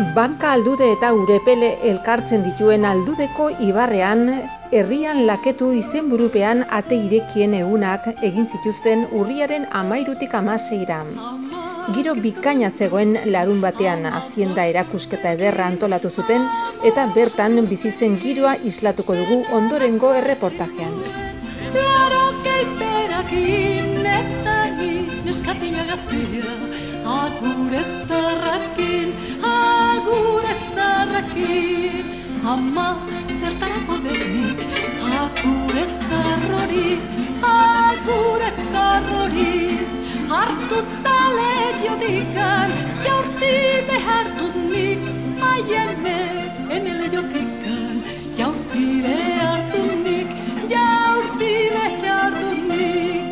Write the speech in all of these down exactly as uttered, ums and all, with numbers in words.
Banka aldude eta urepele elkartzen dituen aldudeko ibarrean, herrian laketu izenburupean ate irekien egunak egin zituzten urriaren hamairutik hamaseira. Giro bikaina zegoen larun batean hazienda erakusketa ederra antolatu zuten eta bertan bizitzen giroa islatuko dugu ondorengo erreportajean. Agure zarrakin, agure zarrakin, ama zertarako denik, agure zarrori, agure zarrori, hartuta legiotikan, jaurti behartut nik, aiene, ene legiotikan, jaurti behartut nik, jaurti behartut nik.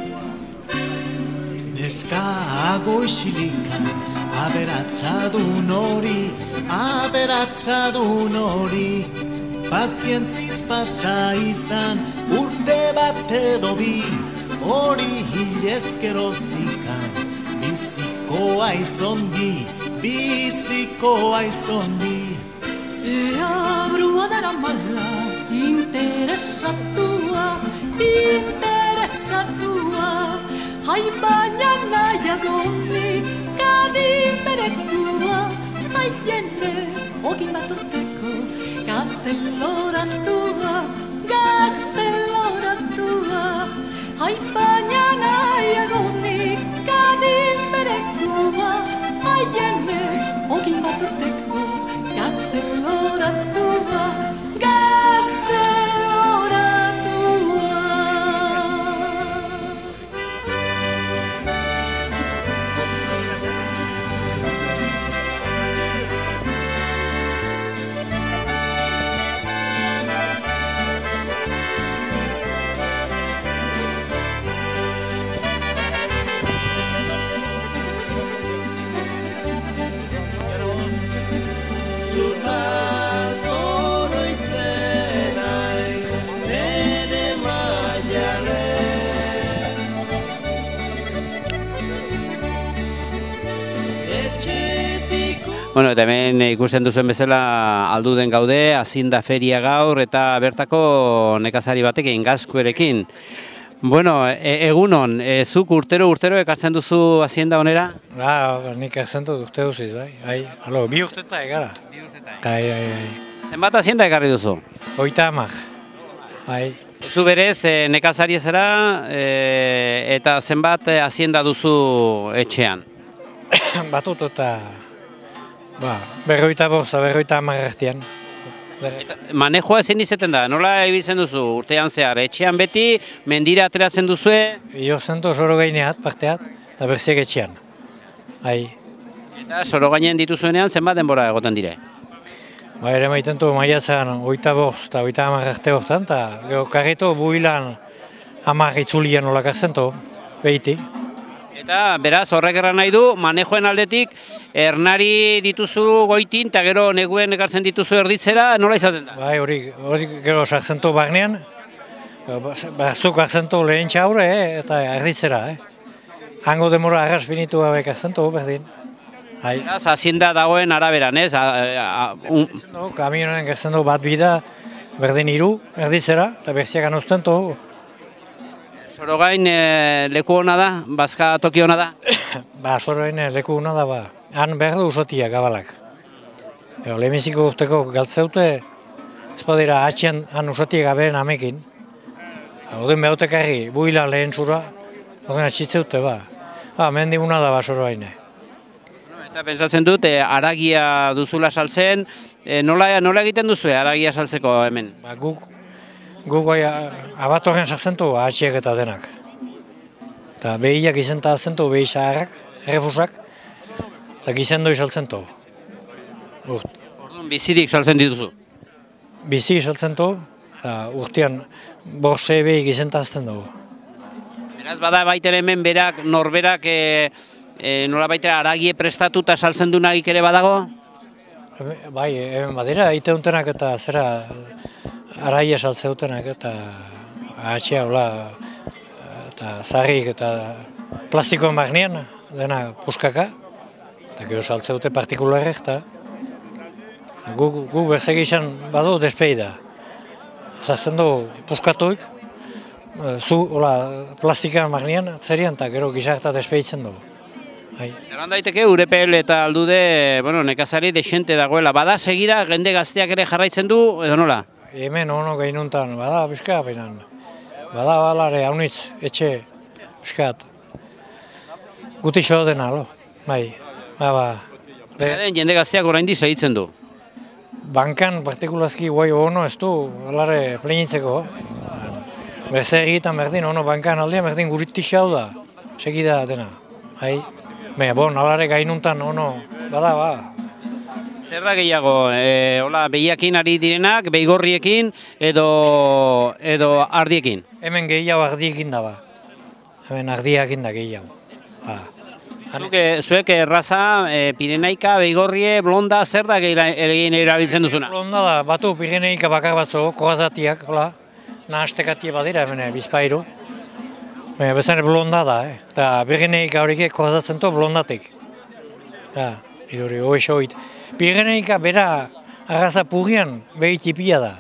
Neskago isilikan, aberatzadun hori, aberatzadun hori. Pazientziz pasa izan, urte bat edo bi, hori hilezkeroztikan. Bizikoa izongi, bizikoa izongi. Ea brua dara mala, interesatua, interesatua. Hai baina nahiago nik kadin berekua, aiene ogin bat urteko gazteloratua, gazteloratua. Hai baina nahiago nik kadin berekua, aiene ogin bat urteko gazteloratua, gazteloratua. Bueno, eta hemen ikusten duzuen bezala alduden gaude, hazienda feria gaur eta bertako nekazari batekin, gazkuerekin. Bueno, e egunon, e zuk urtero urtero ekartzen duzu hazienda honera? Ba, nik ekartzen dut urte duziz, bai. Ai, alo, bi urteta egara. Bi urteta. Ai, ai, ai. Zenbat hazienda ekarri duzu? Oita hamak. Ai. Zu berez e, nekazari zara e, eta zenbat hazienda duzu etxean? Batut eta... Ba, berroita bosta, berroita amarrartian. Manejoa ezin izaten da, nola ibiltzen duzu urtean zehar? Etxean beti, mendira ateratzen duzue? Jo zento soro gaineat, parteat, eta berziak etxean. Ai. Eta soro gainean dituzuenean zenbat denbora egoten dire? Ba, ere maiten du maiatzen oita bost eta oita amarrarte hortan, eta gero karrito builan hamar itzulian olak arzento, behiti. Eta beraz horrek erran nahi du, manejoen aldetik, ernari dituzu goitin, eta gero neguen ekartzen dituzu erditzera, nola izaten da? Bai, hori, hori gero sartzento barnean, batzuk hartzento lehen txaure, eh, eta erditzera. Eh. Hango demora arras finitu gabe hartzento, berdin. Beraz, hazienda dagoen araberan, ez? Kamionen hartzento bat bida, berdin hiru, erditzera, eta berziak anoztento. Sorogain e, leku hona da, bazka toki hona da? Ba, sorogain leku hona da, ba. Han behar du usotia, gabalak. Lehemiziko urteko galtzeute, ez badira atxian han usotia gabeen amekin. Oden behautekarri, buila lehen zura, oden atxitzeute, ba. Ba, mendi hona da, ba, sorogain. Eta pentsatzen dut, e, aragia duzula saltzen, e, nola, nola egiten duzu aragia saltzeko hemen? Ba, guk Guk bai abatorren sartzentu atxiek eta denak. Eta behiak izenta aztentu, behi zaharrak, errefusak, eta gizendoi saltzentu. Orduan bizirik saltzen dituzu? Bizirik saltzentu, eta urtean borse behi gizenta azten dugu. Beraz bada baita hemen berak, norberak, e, e, nola baita aragie prestatuta saltzen du nagik ere badago? Bai, hemen badira, iteuntenak eta zera... Araia saltzeutenak eta atxea, hola, eta zarrik eta plastikoen barnean, dena puskaka, eta gero saltzeute partikularrek, eta Gu, gu berzegizan badu despeida. Zazten du puskatuik, zu, hola, plastikan magnian, zerian, eta gero gizarta despeitzen du. Bai. Eran daiteke Urepel eta Aldude, bueno, nekazari desente dagoela. Bada segida, jende gazteak ere jarraitzen du, edo nola? Hemen ono gainuntan, bada pixka benan. Bada balare, haunitz, etxe, pixkat. Guti xo dena, lo, bai. Ba, ba. Den jende gazteak oraindik segitzen du. Bankan partikulazki guai ono ez du, alare plenitzeko. Beste egiten berdin, ono bankan aldean berdin guriti xau da, segida dena. Hai, baina, bon, alare gainuntan ono, bada, ba. Zer da gehiago, e, hola, behiakin ari direnak, beigorriekin edo, edo ardiekin? Hemen gehiago ardiekin da, ba. Hemen ardiekin da gehiago. Ba. Zuke, zuek erraza, e, Pirenaika, beigorrie, blonda, zer da egin erabiltzen duzuna? Blonda da, batu Pirenaika bakar batzu, korazatiak, hola, nahastekatie badira hemen bizpairu. Baina bezane blonda da, eh? Eta Pirenaika horiek korazatzen to blondatik. Ja, iduri, hoi xoit. Pirenaika bera arraza purrian behi tipia da.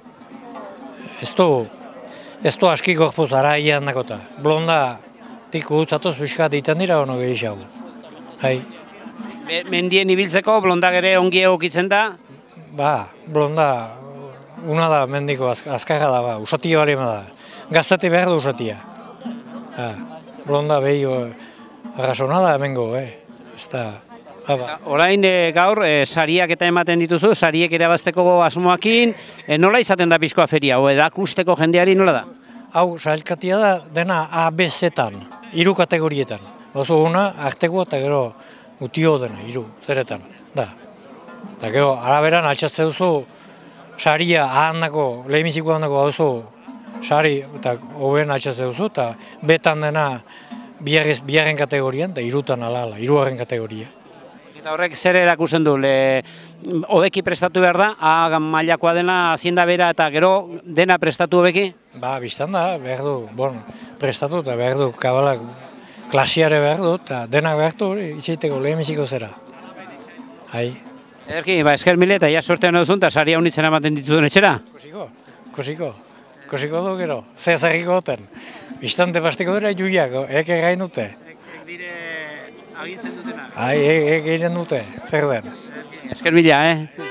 Ez du, ez du aski gorpuz araian nakota. Blonda, tiku utzatoz pixkat ditan dira ono gehiago. Hai. Mendien ibiltzeko blondak ere ongi egokitzen da? Ba, blonda, una da mendiko azkarra da, ba, usatia bari da. Gaztate behar du usatia. Ha, blonda behi arrasona da hemengo, eh? Ez da, ba, ba. Orain e, gaur, e, sariak eta ematen dituzu, sariek erabazteko asmoakin, e, nola izaten da pizkoa feria, o erakusteko jendeari nola da? Hau, sailkatia da dena A B Z-tan, hiru kategorietan. Oso una, arteko eta gero utio dena, hiru, zeretan, da. Eta gero, araberan altxatze duzu, saria ahandako, lehemiziko handako hau duzu, sari eta hoben altxatze duzu, eta betan dena biharren kategorian, eta hirutan alala, hiruaren kategoria. Eta horrek zer erakusten du, le, hobeki prestatu behar da, A mailakoa dena, hazienda bera eta gero dena prestatu hobeki? Ba, biztan da, behar du, bon, prestatu eta behar du, kabalak klasiare behar du, eta denak behar du, itxeiteko lehemiziko zera. Hai. Ederki, ba, esker mile eta ja sortean duzun, eta sari haunitzen ematen dituzun etxera? Kusiko, kusiko, kusiko du gero, ze zerriko goten. Bistante pastiko dira juiak, eke gain dute. Ek dire agintzen dutena? Hai, eke egin dute, zer den. Esker mila, eh?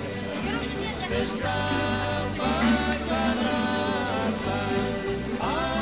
Está bakarra,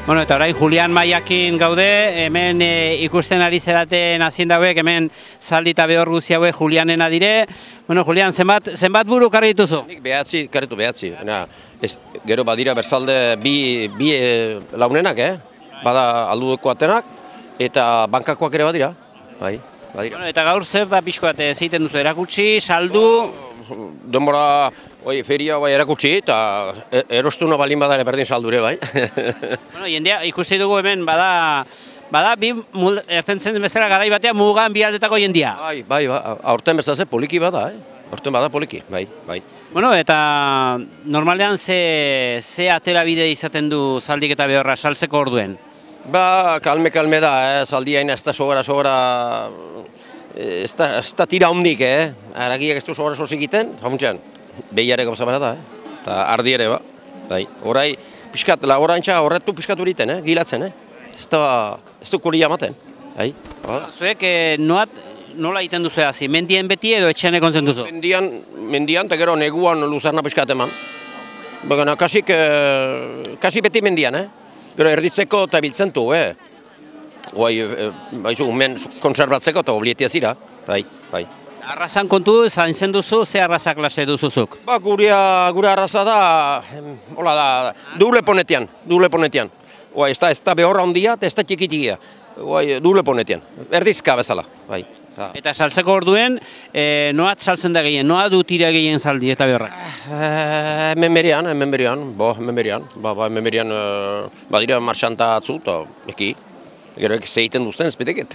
Bueno, eta orain Julian Maiakin gaude, hemen e, ikusten ari zeraten hazienda hauek, hemen zaldi eta behor guzti hauek Julianena dire. Bueno, Julian, zenbat, zenbat buru karri dituzu? Nik behatzi, karritu behatzi. Na, ez, gero badira berzalde bi, bi e, launenak, eh? Bada aldudeko atenak, eta bankakoak ere badira. Bai, badira. Bueno, eta gaur zer da pixko bat zeiten duzu, erakutsi, saldu? Denbora, oi, feria bai erakutsi, eta erostuna balin bada ere berdin saldure, bai. Bueno, jendea ikusi dugu hemen, bada, bada bi ertentzen bezala garai batean mugan bi aldetako jendea. Bai, bai, bai, aurten bezaze poliki bada, eh? Aurten bada poliki, bai, bai. Bueno, eta normalean ze, ze atera bide izaten du zaldik eta behorra saltzeko orduen? Ba, kalme-kalme da, eh? Zaldiaina ez da sobera, sobera, ez da, ez da tira hondik, eh? Aragiak ez du sobera sozik egiten, hauntxean, behiare gauza bera da, eh? Eta ardi ere, ba, bai. Horai, pixkat, laborantza horretu pixkatu egiten, eh? Gilatzen, eh? Ez da, ez du kolia ematen, bai. Zuek, eh, noat, nola egiten duzu hazi, mendien beti edo etxean ekontzen duzu? Mendian, mendian, eta gero neguan luzarna pixkat eman. Bagana, kasik, eh, kasi beti mendian, eh? Gero erditzeko eta biltzen du, eh? Guai, eh, baizu, umen konservatzeko eta oblietia zira, bai, bai. Arrazan kontu, zaintzen duzu, ze arrazak klase duzuzuk? Ba, gurea, gure arraza da, em, hola da, duble ponetian, duble ponetian. Guai, ez da, ez da behorra ondia, eta ez da txikitigia. Guai, duble ponetian, erdizka bezala, bai. Eta saltzeko orduen, e, noat saltzen da gehien, noa du tira gehien zaldi eta behorrak? Eh, hemen berian, hemen berian, bo, hemen berian, ba, ba, hemen berian, uh, badira marxanta atzu, eta eki, gero eki zeiten duzten ez beteket.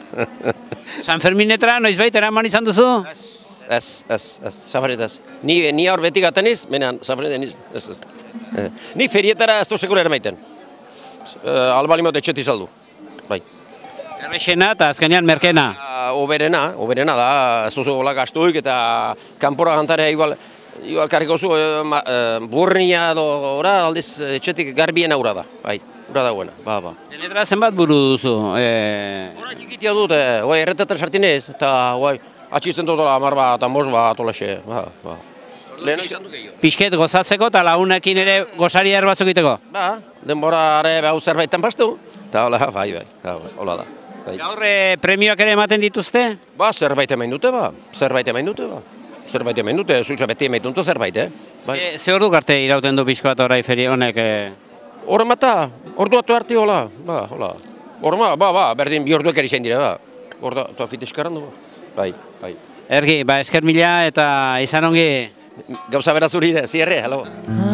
San Ferminetra, noiz baita eraman izan duzu? Ez, ez, ez, ez, zafaret ez. Ni, ni hor beti gateniz, menean, zafaret ez, ez, ez. Eh, ni ferietara ez du sekura eramaiten. Eh, albalimot etxeti saldu, bai. Errexena eta azkenean merkena. Oberena, oberena da, ez duzu gola gastuik eta kanpora gantarea igual, igual karriko zu, e, e, burnia edo ora, aldiz etxetik garbien aurra da, bai, ura dagoena, ba, ba. Denetra zenbat buru duzu? E... Hora txikitia dute, oi, erretetan sartinez, eta, oi, atxizten dutela amar bat, eta mos bat, olaxe, ba, ba. Leheno izan duke jo. Pisket gozatzeko eta lagunekin ere gozari erbatzuk iteko? Ba, denbora are behau zerbaitan pastu, eta hola, bai, bai, hola da. Gaur e, premioak ere ematen dituzte? Ba, zerbait emain dute, ba. Zerbait emain dute, ba. Zerbait emain dute, zultza beti emain dute zerbait, eh? Bai. Ze, ze ordu arte irauten du pixko bat orai feria honek? E... Horren bata, ordu atu arti, hola, ba, hola. Horren ba, ba, berdin bi orduek eri zein dire, ba. Horda, eta fit eskarran du, ba. Bai, bai. Ergi, ba, esker mila eta izan ongi. Gauza bera zuri, zierre, halo.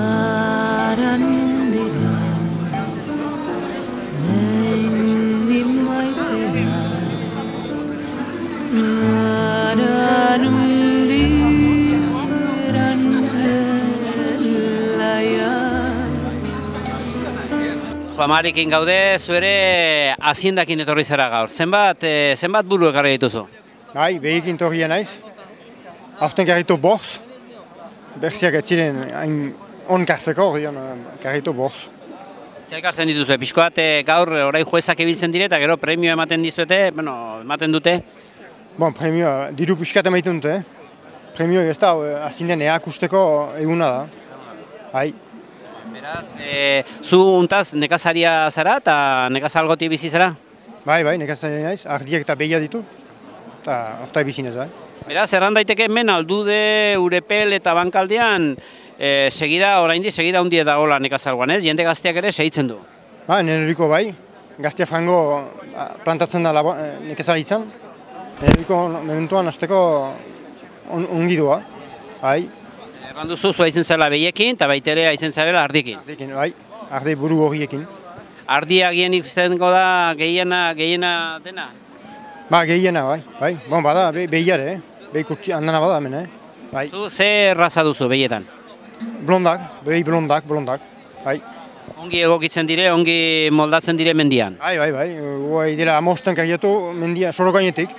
Juamarikin gaude, zu ere haziendakin etorri zara gaur. Zenbat, e, zenbat buru ekarri dituzu? Bai, behikin torria naiz. Aurten garritu borz. Berziak ez ziren hain onkartzeko hori garritu borz. Zer ekartzen dituzu, pixko bat gaur orai juezak ibiltzen dire eta gero premio ematen dizuete, bueno, ematen dute? Bon, premio, diru pixkat emaiten dute. Premio ez da, hazinden eakusteko eguna da. Bai. Beraz, e, zu untaz nekazaria zara eta nekazalgoti bizi zara? Bai, bai, nekazaria naiz, ardiak eta behia ditu. Eta hortai bizinez, bai. Beraz, erran daiteke hemen Aldude, Urepel eta Bankaldean e, segida, oraindik segida hundi eta gola nekazalguan, ez? Jende gazteak ere segitzen du. Ba, neruriko bai, gaztea frango plantatzen da nekazaritzan. Neruriko mementuan hasteko on, ongi doa, bai. Erran duzu, zu haitzen zela behiekin eta baitere haitzen zarela ardikin. Ardikin, bai, ardi buru horiekin. Ardia gien ikustengo da gehiena, gehiena dena? Ba, gehiena, bai, bai. Bon, bada, be, behiare, eh? Behi kurtsi handana bada hemen, eh? Bai. Zu ze erraza duzu behietan? Blondak, behi blondak, blondak, bai. Ongi egokitzen dire, ongi moldatzen dire mendian? Bai, bai, bai. Guai dira amosten karriatu mendia soro gainetik.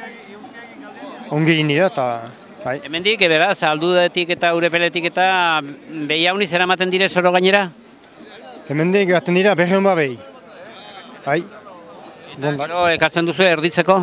Ongi egin dira eta... Bai. Hemendik, beraz, Aldudetik eta Urepeletik eta behi hauni zer ematen dire soro gainera? Hemendik gaten dira berreun ba behi. Bai. Gero ekartzen duzu erditzeko?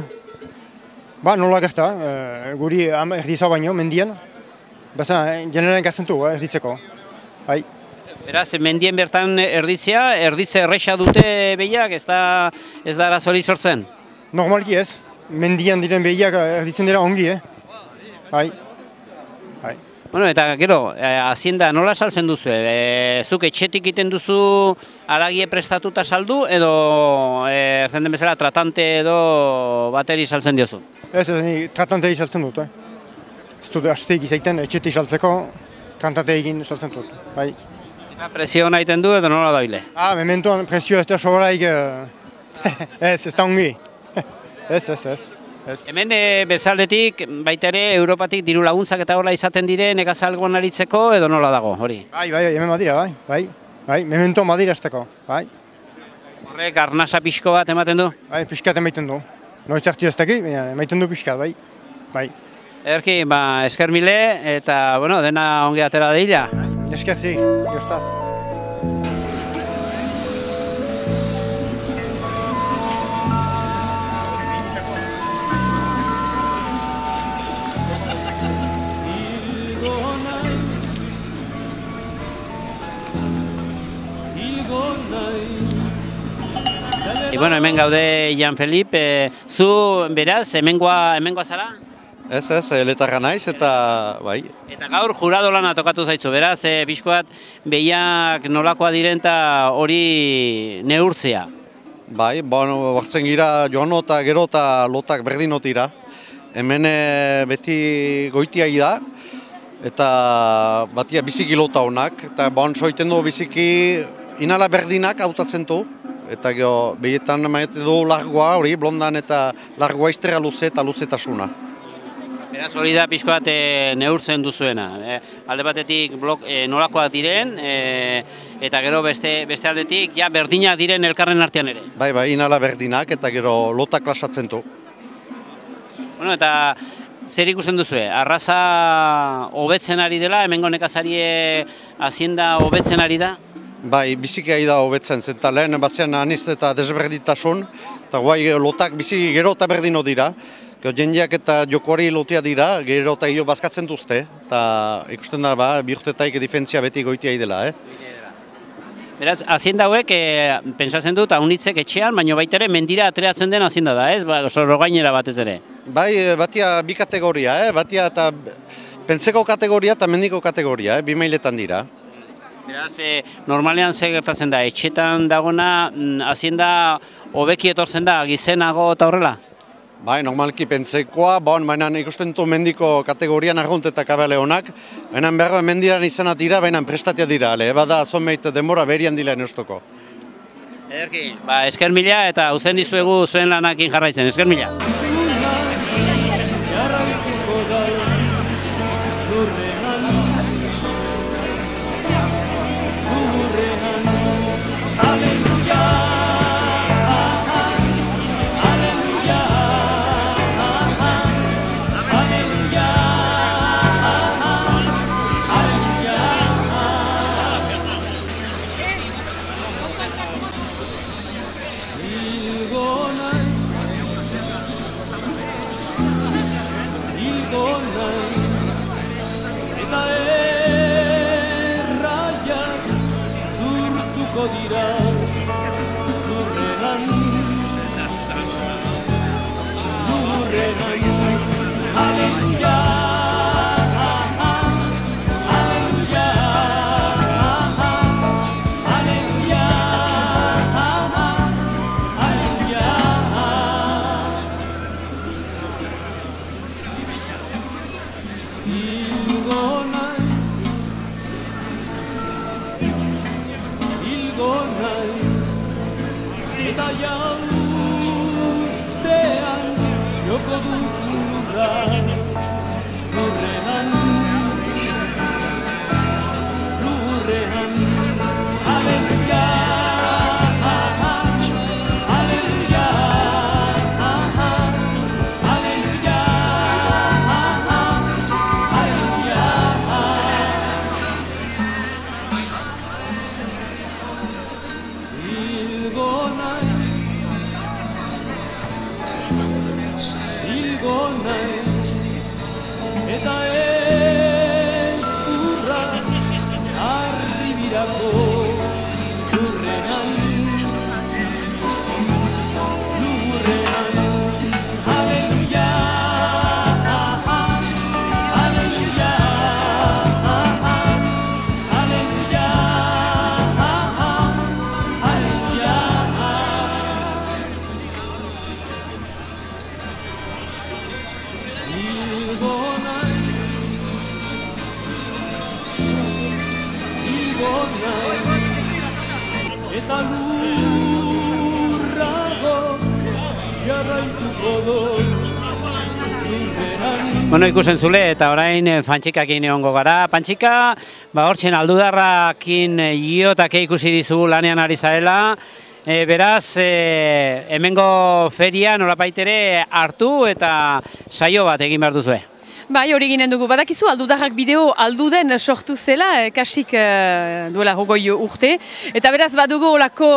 Ba, nola gerta, e, guri erdiza baino, mendian. Baina, generalen ekartzen du, erditzeko. Bai. Beraz, mendien bertan erditzea, erditze erresa dute behiak, ez da, ez da arazorik sortzen? Normalki ez, mendian diren behiak erditzen dira ongi, eh? Bai. Bai. Bueno, eta gero, hazienda nola saltzen duzu? E, zuk etxetik egiten duzu haragie prestatuta saldu, edo e, zenden bezala tratante edo bateri saltzen diozu? Ez, ez, ni tratante saltzen dut, eh? Ez dut hasteik izaiten etxetik saltzeko tratante egin saltzen dut, bai. Eta presio egiten du edo nola dabile? Ah, mementoan presio ez da sobraik, ez, ez da ongi. Ez, ez, ez. Hemen e, bezaldetik, baita ere, Europatik diru laguntzak eta horla izaten dire nekazalgoan aritzeko edo nola dago, hori? Bai, bai, hemen badira, bai, bai, bai, memento badira esteko, bai. Horrek arnasa pixko bat ematen du? Bai, pixkat emaiten du. Noiz hartu ez daki, emaiten du pixkat, bai, bai. Ederki, ba, esker mile eta, bueno, dena ongi atera deila. Esker zik, jostaz. E, bueno, hemen gaude Jan Felip, e, zu beraz, hemengoa, hemengoa zara? Ez, ez, eletarra naiz eta bai. Eta gaur jurado lana tokatu zaitzu, beraz, e, bizkoat behiak nolakoa diren eta hori neurtzea? Bai, bueno, bartzen gira joano eta gero eta lotak berdinotira. Hemen e, beti goitiai da, eta batia biziki lota honak, eta bon soiten du biziki inala berdinak hautatzen du. Eta gero, behietan maite du largoa, hori, blondan eta largoa izterra luze eta luzetasuna. Beraz, hori da pixko bat e, neurtzen duzuena. E, alde batetik blok, e, nolakoak diren, e, eta gero beste, beste aldetik ja berdinak diren elkarren artean ere. Bai, bai, inala berdinak eta gero lotak klasatzen du. Bueno, eta zer ikusten duzue? Arraza hobetzen ari dela, hemengo nekazarie hazienda hobetzen ari da? Bai, biziki ari da hobetzen zen, eta lehen batzean aniz eta desberditasun, eta guai lotak biziki gero eta berdino dira. Gero jendeak eta jokoari lotia dira, gero eta hilo bazkatzen duzte, eta ikusten da, ba, bi urtetaik difentzia beti goitia idela, eh? Beraz, hazienda hauek, e, pentsatzen dut, haunitzek etxean, baina baita ere mendira ateratzen den hazienda da, ez? Ba, zorro gainera batez ere. Bai, batia bi kategoria, eh? Batia eta pentseko kategoria eta mendiko kategoria, eh? Bi mailetan dira. Beraz, e, normalean zer gertatzen da, etxetan dagona, hazienda hobeki etortzen da, gizenago eta horrela? Bai, normalki pentsekoa, bon, baina ikusten du mendiko kategorian arrunt eta kabale honak, baina behar mendiran izanat dira, baina prestatia dira, ale, bada zonbait denbora berian dila enostoko. Ederki, ba, esker mila eta uzen dizuegu zuen lanakin jarraitzen, esker mila. Dira lurrean, lurrean, aleluya, aleluya, aleluya, aleluya. Ilgonai, ilgonai, eta jauztean joko dut lurran, lurrean, lurrean, aleluya, aleluya, aleluya, aleluya. Ilgonai, ilgonai, eta ez zurra arribirako Bueno, ikusen zule eta orain eh, Pantxikakin egongo gara. Pantxika, ba hortzen aldudarrakin eh, iotake ikusi dizugu lanean ari zarela. E, beraz, e, hemengo feria nolapaitere hartu eta saio bat egin behar duzue. Bai, hori ginen dugu. Badakizu, aldudarrak bideo alduden sortu zela, eh, kasik eh, duela hogoi urte. Eta beraz, badugu olako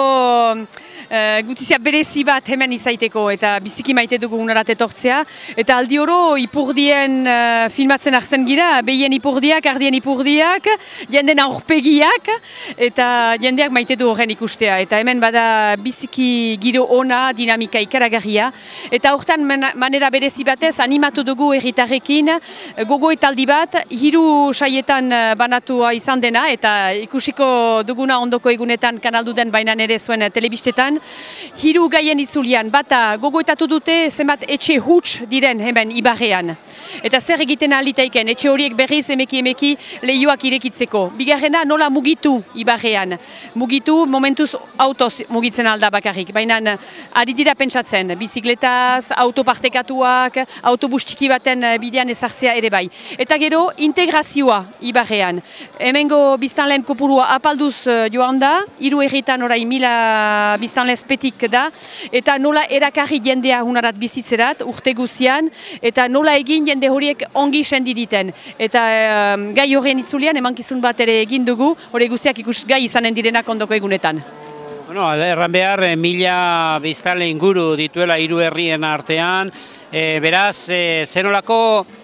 eh, gutizia berezi bat hemen izaiteko eta biziki maite dugu unarat etortzea. Eta aldi oro, ipurdien eh, filmatzen arzen gira, behien ipurdiak, ardien ipurdiak, jenden aurpegiak, eta jendeak maite du horren ikustea. Eta hemen bada biziki giro ona, dinamika ikaragarria. Eta hortan manera berezi batez, animatu dugu herritarrekin, gogoetaldi bat, hiru saietan banatua izan dena, eta ikusiko duguna ondoko egunetan kanaldu den bainan ere zuen telebistetan. Hiru gaien itzulian, bata gogoetatu dute zenbat etxe huts diren hemen Ibarrean. Eta zer egiten alitaiken, etxe horiek berriz emeki emeki lehioak irekitzeko. Bigarrena nola mugitu Ibarrean. Mugitu momentuz autoz mugitzen alda bakarrik, baina ari dira pentsatzen, bizikletaz, autopartekatuak, autobus txiki baten bidean ezartzea ere bai. Eta gero integrazioa Ibarrean. Hemengo biztanleen kopurua apalduz joan da, hiru herritan orain mila biztanlez petik da, eta nola erakarri jendea hunarat bizitzerat, urte guzian, eta nola egin jende horiek ongi sendi diten. Eta um, gai horien itzulian emankizun bat ere egin dugu, hori guziak ikus gai izanen direnak ondoko egunetan. Bueno, erran behar, mila biztanle inguru dituela hiru herrien artean, e, beraz, e, zenolako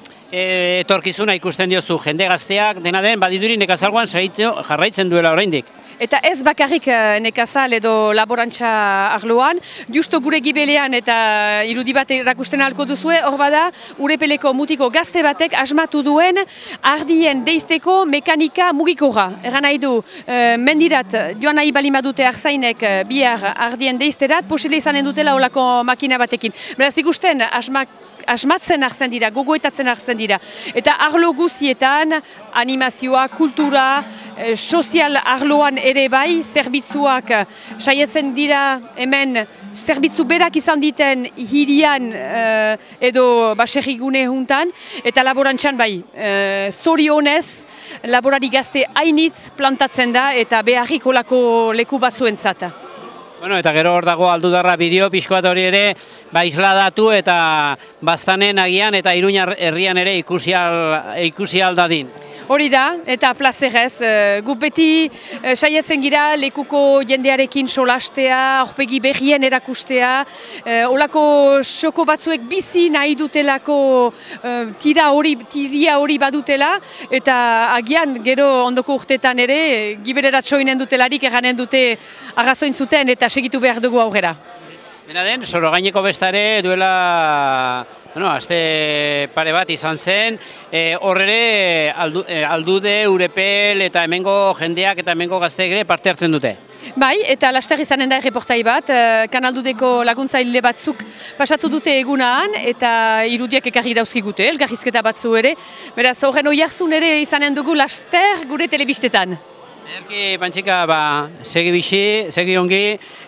e, etorkizuna ikusten diozu jende gazteak, dena den, badiduri nekazalgoan jarraitzen duela oraindik. Eta ez bakarrik nekazal edo laborantza arloan, justo gure gibelean eta irudi bat erakusten ahalko duzue, hor bada, Urepeleko mutiko gazte batek asmatu duen ardien deizteko mekanika mugikora. Erran nahi du, mendirat joan nahi balimadute arzainek bihar ardien deizterat, posible izanen dutela olako makina batekin. Beraz ikusten, asmak asmatzen arzen dira, gogoetatzen arzen dira. Eta arlo guzietan, animazioa, kultura, eh, sozial arloan ere bai, zerbitzuak saietzen dira hemen, zerbitzu berak izan diten hirian eh, edo baserrigune juntan, eta laborantzan bai, eh, zorionez, laborari gazte hainitz plantatzen da, eta beharrik olako leku batzuentzat. Bueno, eta gero hor dago aldudarra bideo pixko bat hori ere ba isladatu eta baztanen agian eta Iruña herrian ere ikusi al, ikusi aldadin. Hori da, eta plazerez, gu beti saietzen gira lekuko jendearekin solastea, aurpegi berrien erakustea, olako xoko batzuek bizi nahi dutelako tira hori, tiria hori badutela, eta agian gero ondoko urtetan ere, gibererat soinen dutelarik erranen dute arrazoin zuten eta segitu behar dugu aurrera. Dena den, Sorogaineko bestare duela... Bueno, aste pare bat izan zen, hor ere aldu, e, aldude, Urepel eta hemengo jendeak eta hemengo gazteek ere parte hartzen dute. Bai, eta laster izanen da erreportai bat, kanaldudeko laguntzaile batzuk pasatu dute egunaan eta irudiak ekarri dauzkigute, elkarrizketa batzu ere. Beraz, horren oiarzun ere izanen dugu laster gure telebistetan. Erki, Pantxika, ba, segi bixi, segi ongi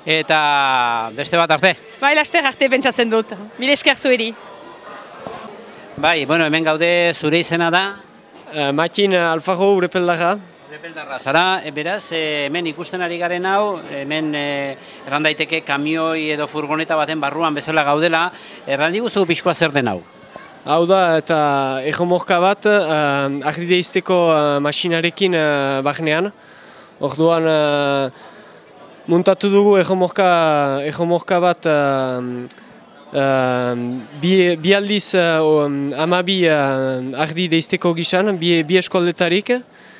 eta beste bat arte. Bai, laster arte pentsatzen dut. Mil esker zueri. Bai, bueno, hemen gaude zure izena da? Uh, Matin Alfaro Urepeldarra. Urepeldarra, zara, e, beraz, e, hemen ikusten ari garen hau, hemen e, erran daiteke kamioi edo furgoneta baten barruan bezala gaudela, erran diguzu pixkoa zer den hau? Hau da, eta egomorka bat, uh, ardideizteko uh, masinarekin uh, barnean. Orduan, uh, muntatu dugu egomorka, egomorka bat uh, Uh, bi, bi aldiz uh, um, amabi uh, ardi deizteko gizan, bi, bi eskoldetarik.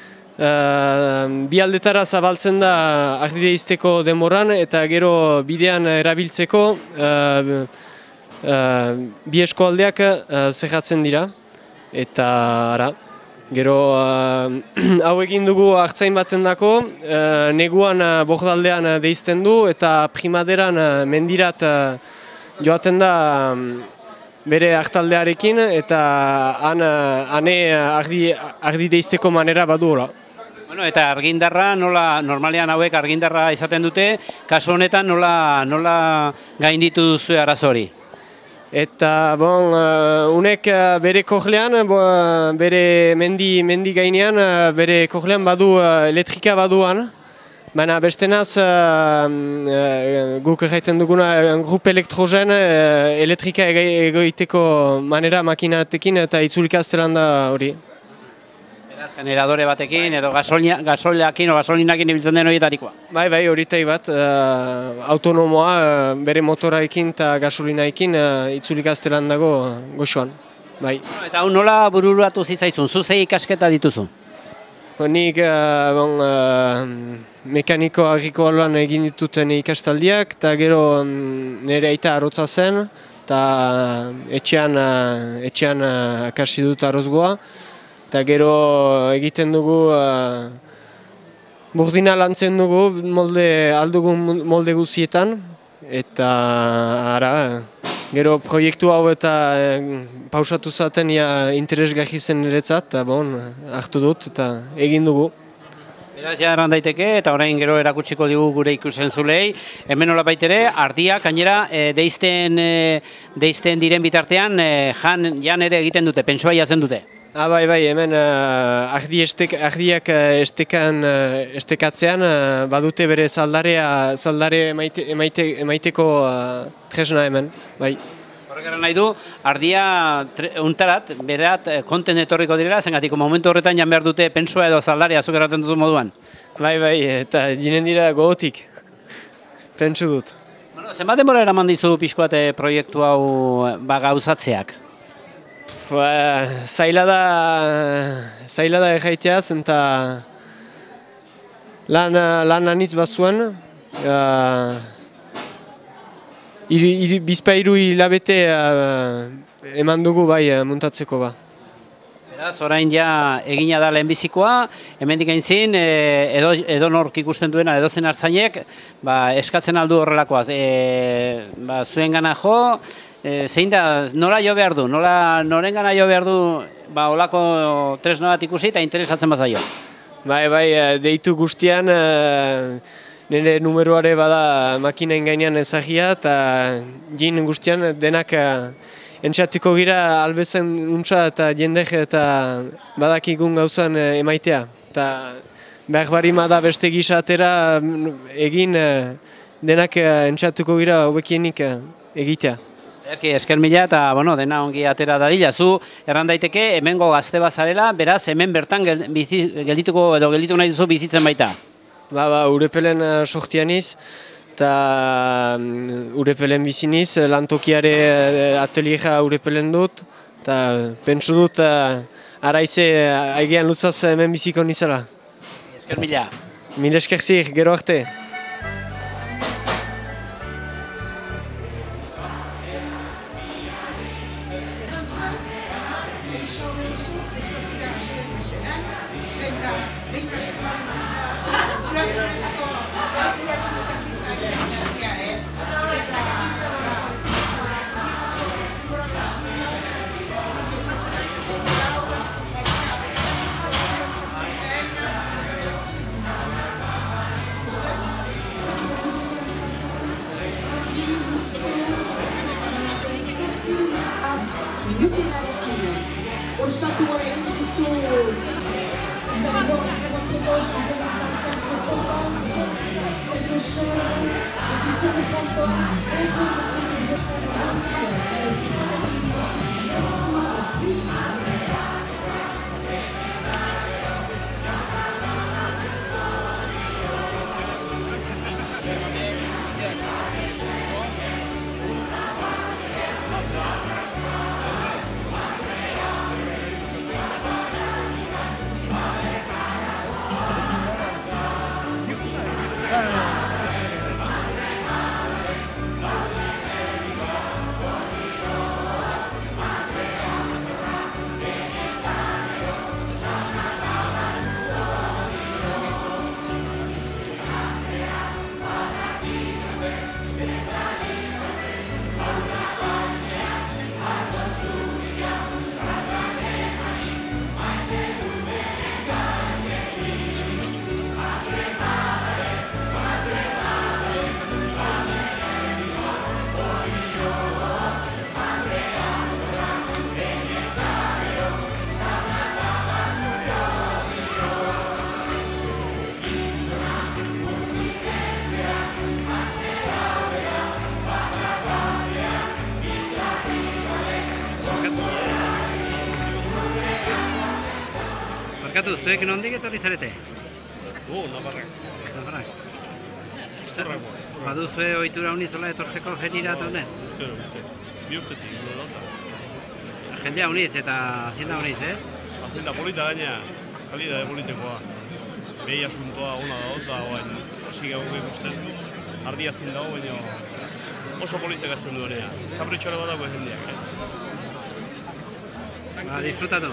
Uh, bi aldetara zabaltzen da ardi deizteko demoran eta gero bidean erabiltzeko uh, uh, bi eskoldeak uh, zerratzen dira. Eta ara, gero uh, hau egin dugu hartzain baten dako, uh, neguan uh, bordaldean uh, deizten du eta primaderan uh, mendirat uh, joaten da bere hartaldearekin eta han ane ardi, ardi deizteko manera baduela. Bueno, eta argindarra, nola, normalean hauek argindarra izaten dute, kasu honetan nola, nola gainditu duzu arazori? Eta, bon, uh, unek uh, bere korlean, uh, bere mendi, mendi gainean, uh, bere korlean badu uh, elektrika baduan. Baina bestenaz, uh, uh, guk erraiten duguna, uh, grup elektrogen, uh, elektrika egoiteko manera makinatekin eta itzulikaztelan da hori. Beraz, generadore batekin edo gasoliakin o gasolinakin ibiltzen den horietarikoa. Bai, bai, horitai bat, uh, autonomoa uh, bere motoraekin eta gasolinaekin uh, itzulikaztelan dago uh, goxoan. Bai. Eta hau nola bururatu zitzaizun, zu zei ikasketa dituzu? Nik uh, bon, uh, mekaniko agrikolan egin dituten ikastaldiak, eta gero um, nire aita arrotza zen, eta etxean, uh, etxean uh, akasi dut arrozgoa. Eta gero egiten dugu, uh, burdina lantzen dugu, molde, aldugun molde guzietan. Eta ara, gero proiektu hau eta eh, pausatu zaten ja interesgarri zen niretzat, eta bon, hartu dut eta egin dugu. Beraz, ja erran daiteke, eta orain gero erakutsiko digu gure ikusen zulei. Hemen hola baitere, ardia, gainera, e, deizten, e, deizten diren bitartean, e, jan, jan ere egiten dute, pentsua jatzen dute. Ah, bai, bai, hemen uh, ardi estek, ardiak uh, estekan, uh, estekatzean uh, badute bere zaldarea, zaldare emaite, emaite, emaiteko uh, tresna hemen, bai. Horrek nahi du, ardia untarat, berat, konten etorriko direla, zengatik momentu horretan jan behar dute pentsua edo zaldarea, zuk erraten duzu moduan. Bai, bai, eta ginen dira gogotik, pentsu dut. Bueno, zenbat denbora eraman dizu pixkoate proiektu hau ba, gauzatzeak? Ba, zaila da, zaila da erraiteaz, eta lan, lan anitz bat zuen. Uh, iri, iri, bizpa hiru hilabete uh, eman dugu bai uh, muntatzeko ba. Beraz, orain ja egina da lehenbizikoa, hemendik aintzin, e, edo, edo nork ikusten duena, edo zen hartzainek, ba, eskatzen aldu horrelakoaz. E, ba, zuen gana jo, E, zein da, nola jo behar du, nola, noren gana jo behar du, ba, olako tresna bat ikusi eta interesatzen bazaio. Bai, bai, deitu guztian, nire numeroare bada makinain gainean ezagia, eta jin guztian denak entxatuko gira albezen untsa eta jendek eta badakigun gauzan emaitea. Eta behar barima da beste gisa atera egin denak entxatuko gira hobekienik egitea. Erki, esker mila eta bueno, dena ongi atera dadila. Zu erran daiteke hemengo gazte bazarela, beraz hemen bertan gel, bizi, geldituko edo gelditu nahi duzu bizitzen baita. Ba, ba, Urepelen uh, sortianiz, eta um, Urepelen biziniz, lantokiare uh, ateliera Urepelen dut, eta pentsu dut uh, araize uh, aigean luzaz hemen biziko nizela. Esker mila. Mil esker zik, gero arte. Barkatu, zuek nondik etorri zarete? Gu, Navarrak. Navarrak. Estorrako. Baduzue ohitura unizola etortzeko ferira honen? Urte, urte. Bi urtetik, gure dota. Jendea uniz eta hazienda uniz, ez? Hazienda polita gaina, kalidade politekoa. Behi asuntoa ona da dota, oain, hasi gau ikusten. Ardi hazin dago, baina oso politek atzen duenea. Kapritxore bat dago jendeak, eh? Ba, disfrutatu.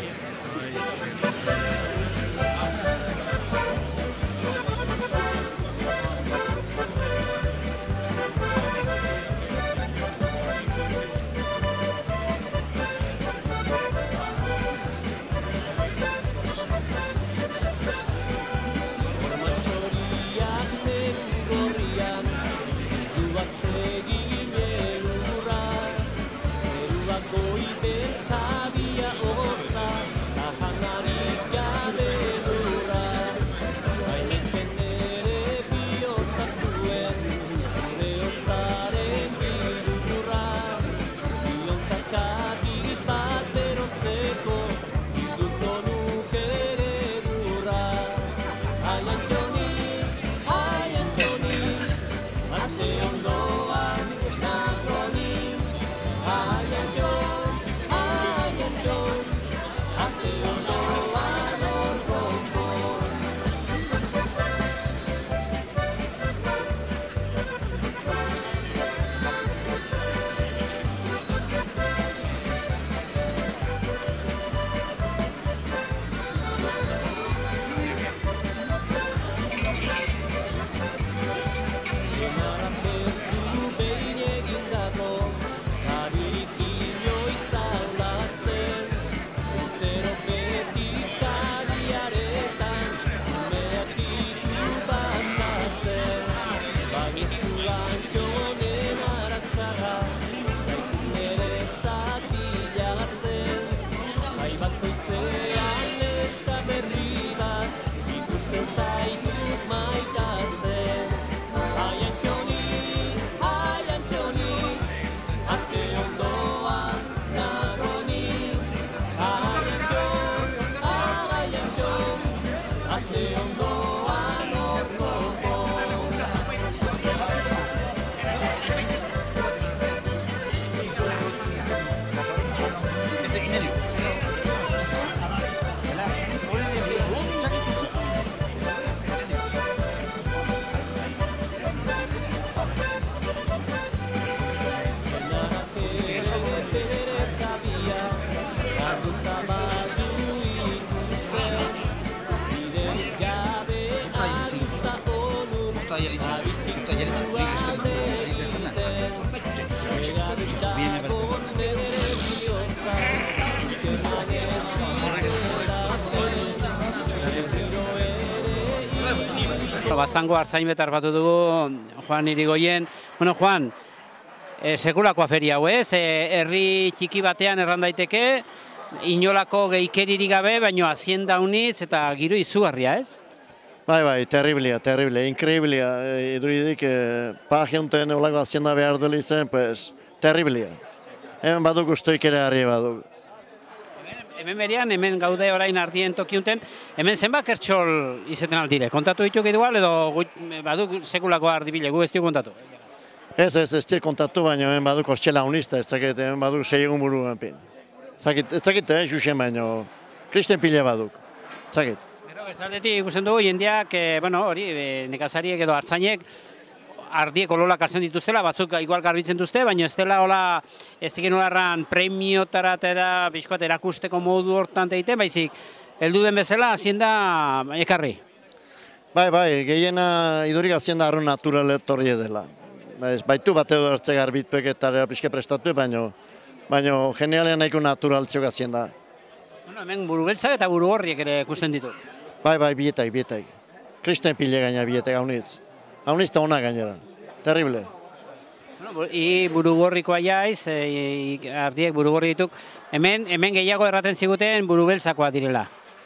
Baztango hartzain betar batu dugu Juan Irigoyen. Bueno, Juan, e, sekulakoa feria hau ez, e, herri txiki batean erran daiteke, inolako geikeririk gabe, baino hazienda unitz eta giro izugarria ez? Bai, bai, terriblia, terriblia, increíblia, iduridik, e, pajiunten olako hazienda behar duli zen, pues, terriblia. Hemen baduk ustoik ere harri baduk. Hemen berian, hemen gaude orain ardien tokiunten, hemen zenbat kertxol izeten aldire? Kontatu dituk igual edo baduk sekulako ardibile, gu ez dio kontatu? Ez, ez, ez dio kontatu, baina hemen baduk hortxela unista, ez dakit, hemen baduk sei egun buru enpin. Ez dakit, eh, xuxen baino, kristen pile baduk, ez dakit. Gero, ez aldetik ikusten dugu, jendeak, bueno, hori, nekazariek edo hartzainek, ardiek ololak hartzen dituzela, batzuk igual garbitzen duzte, baina ez dela hola, ez diken holarran premiotarat eta bizkoat erakusteko modu hortan egiten, baizik, heldu den bezala, hazienda ekarri. Bai, bai, gehiena idurik hazienda arru natural etorri dela. Baitu bat edo hartze garbitpek eta pixke prestatu, baina baina genialean nahiko naturaltziok hazienda. Bueno, hemen buru beltzak eta buru horriek ere ikusten ditu. Bai, bai, bietak, bietak. Kristen pile gaina bietak haunitz. Haunitz eta hona gainera. Terrible. Bueno, i buru gorrikoa jaiz, e, ardiek buru gorri dituk. Hemen, hemen gehiago erraten ziguten buru beltzakoa direla.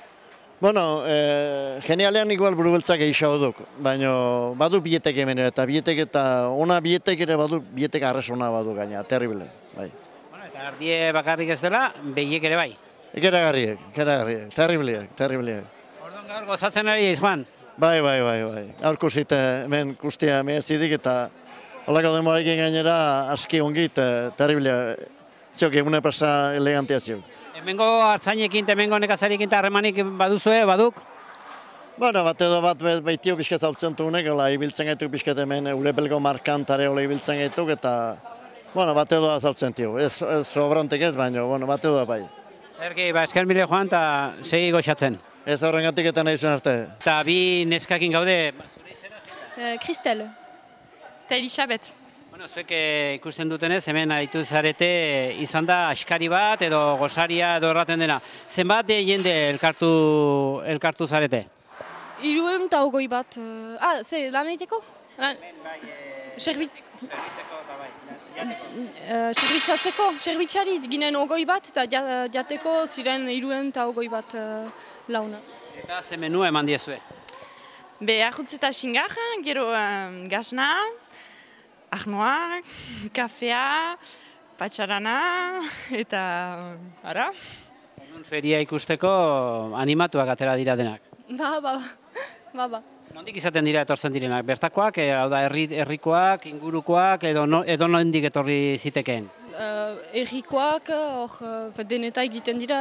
Bueno, eh, genialean igual buru beltzak egisa duk, baina badu bietek hemen ere, eta bietek eta ona bietek ere badu bietek arresona badu gaina, terrible. Bai. Bueno, eta ardie bakarrik ez dela, behiek ere bai. Ekeragarriek, ekeragarriek, terribleak, terribleak. Gaur gozatzen ari Juan? Bai, bai, bai, bai. Gaur kusite hemen kustia mehezidik eta holako demorekin gainera aski ongit, terriblia, ziok egune pasa elegantia ziok. Hemengo hartzainekin, hemengo nekazariekin eta harremanik baduzue, baduk? Bueno, bat edo bat behitio pixket hautzen tunek, hola ibiltzen gaituk pixket hemen Urepeleko markantare hola ibiltzen gaituk eta bueno, bat edo hautzen tio. Ez, ez sobrantek ez, baina, bueno, bat edo bai. Erki, ba, esker mile Juan eta segi goxatzen. Ez horrengatik eta nahi zuen arte. Eta bi neskakin gaude? Kristel. Eta Elisabet. Bueno, zuek ikusten dutenez, hemen aritu zarete izan da askari bat edo gosaria edo erraten dena. Zenbat jende elkartu, elkartu zarete? Hiruehun eta hogei bat. Ah, ze, lan egiteko? Serbitzeko eta bai, Serbitzatzeko, serbitzari ginen ogoi bat eta jateko ziren hiruehun eta ogoi bat launa. Eta ze menu eman diezue? Be, ahutz eta xingar, gero gasna, ahnoak, kafea, patxarana eta ara. Feria ikusteko animatuak atera dira denak. Ba, ba, ba, ba. Nondik izaten dira etortzen direnak? Bertakoak, hau da herrikoak, ingurukoak, edo nondik etorri zitekeen? Herrikoak, hor denetai egiten dira.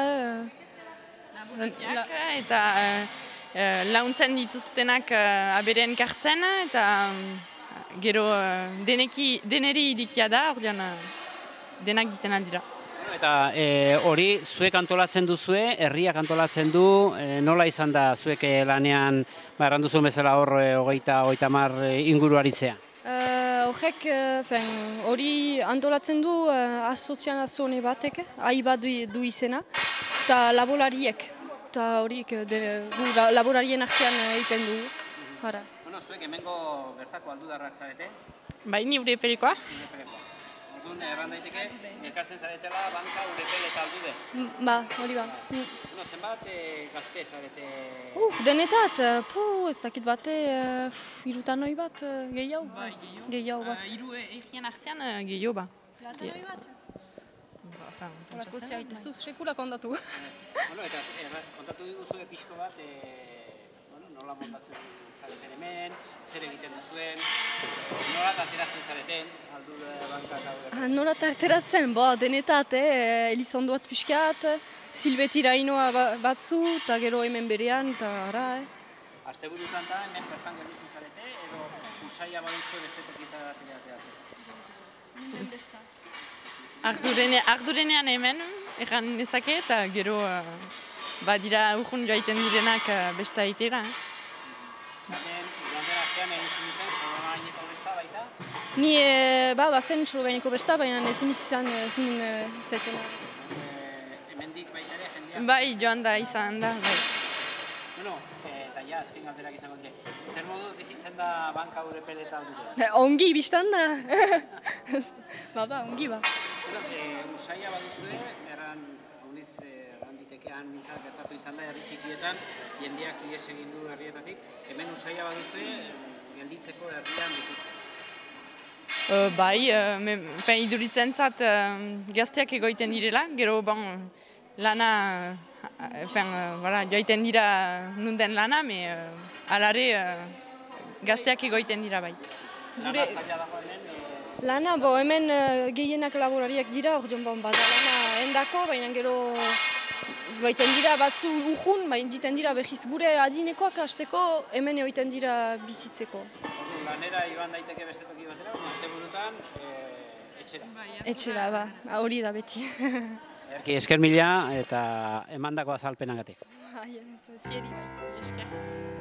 Eta launtzen dituztenak aberen kartzen, eta gero deneri idikia da, hor denak ditena dira. Eta hori zuek antolatzen duzue, herriak antolatzen du, nola izan da zuek lanean, erran duzuen bezala hor hogeita, hogeita mar inguru aritzea? Horrek, hori antolatzen du asoziazio batek, ahi bat du izena, eta laborariek, eta horik laborarien artean egiten du. Bueno, zuek hemengo bertako aldudarrak zarete? Bai, ni Urepelekoa. Orduan, erran daiteke, elkartzen zaretela banka, Urepel eta aldude? Ba, hori ba. Zenbat gazte zarete? Uf, denetat, pu, ez dakit bate, hirutan hoi bat, gehiago. Gehiago bat. Hiru egien artean gehiago ba. Platan hoi bat? Horako ziait, ez du sekula kontatu. Eta kontatu duzu pixko bat, nola montatzen zareten hemen, zer egiten duzuen, nola tarteratzen zareten, aldude banka eta hori? Nola tarteratzen, bo, denetat, Elizondo bat pixkat, Silbetira inoa batzu, eta gero hemen berean, eta ara, eh. Aste burutan eta hemen bertan gelditzen zarete, edo usaila baduzu beste tokita ateratzen? Hemen besta. Ardurenean hemen, erran nezake, eta gero badira urgun joaiten direnak besta egitera. Ni, ba, bazen slogaineko besta, baina ezin izan, ezin zaitena. Hemendik baita ere jendea? Bai, joan da izan da, bai. Bueno, eta ja, azken galderak izango dute. Zer modu bizitzen da banka Urepel eta aldude? Ongi, biztan da. Ba, ba, ongi ba. Usaila baduzue, erran, honiz, handitekean mintzat gertatu izan da herri txikietan, jendeak ies egin du herrietatik, hemen usaila baduzue, gelditzeko herrian bizitzen. Bai, iduritzen zat gazteak egoiten direla, gero bon, lana, joaiten dira nunden lana, alare gazteak egoiten dira bai. Lana zaila dago hemen? Lana, bo, hemen gehienak laborariak dira, hor joan bon, bada lana endako, baina gero baiten dira batzu urjun, baina diten dira behiz gure adinekoak hasteko hemen egoiten dira bizitzeko. Lanera joan daiteke beste toki batera, aste burutan, etxera. Etxera, ba, hori da beti. Erki, esker mila eta emandako azalpenagatik. Zieri bai, esker.